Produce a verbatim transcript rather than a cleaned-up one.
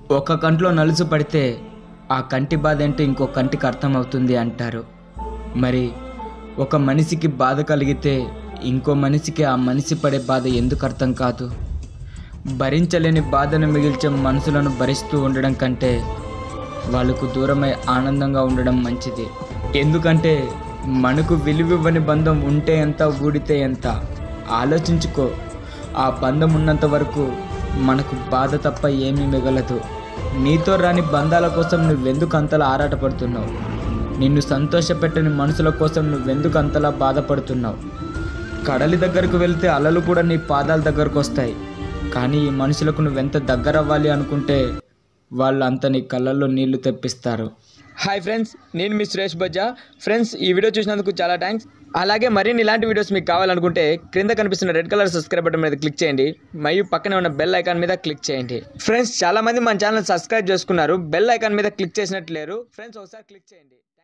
ఒక కంట్లో నలుసు పడితే ఆ కంటి బాధ ఏంటో ఇంకో కంటికి అర్థమవుతుంది అంటారు. మరి ఒక మనిషికి బాధ కలిగితే ఇంకో మనిషికి ఆ మనిషి పడే బాధ ఎందుకు అర్థం కాదు? భరించలేని బాధను మిగిల్చే మనసులను భరిస్తూ ఉండడం కంటే వాళ్ళకు దూరమై ఆనందంగా ఉండడం మంచిది. ఎందుకంటే మనకు విలువివ్వని బంధం ఉంటే ఎంత, ఊడితే ఎంత. ఆలోచించుకో. ఆ బంధం ఉన్నంత వరకు మనకు బాధ తప్ప ఏమీ మిగలదు. నీతో రాని బంధాల కోసం నువ్వెందుకు అంతలా ఆరాటపడుతున్నావు? నిన్ను సంతోషపెట్టని మనుషుల కోసం నువ్వెందుకు అంతలా బాధపడుతున్నావు? కడలి దగ్గరకు వెళ్తే అలలు కూడా నీ పాదాల దగ్గరకు వస్తాయి. కానీ ఈ మనుషులకు నువ్వెంత దగ్గర అవ్వాలి అనుకుంటే వాళ్ళు అంత నీ కళ్ళల్లో నీళ్లు తెప్పిస్తారు. హాయ్ ఫ్రెండ్స్, నేను మీ సురేష్ బజ్జా. ఫ్రెండ్స్, ఈ వీడియో చూసినందుకు చాలా థ్యాంక్స్. అలాగే మరిన్ని ఇలాంటి వీడియోస్ మీకు కావాలనుకుంటే క్రింద కనిపిస్తున్న రెడ్ కలర్ సబ్స్క్రైబ్ బటన్ మీద క్లిక్ చేయండి, మరియు పక్కనే ఉన్న బెల్ ఐకాన్ మీద క్లిక్ చేయండి. ఫ్రెండ్స్, చాలామంది మన ఛానల్ సబ్స్క్రైబ్ చేసుకున్నారు, బెల్ ఐకాన్ మీద క్లిక్ చేసినట్టు లేరు. ఫ్రెండ్స్, ఒకసారి క్లిక్ చేయండి.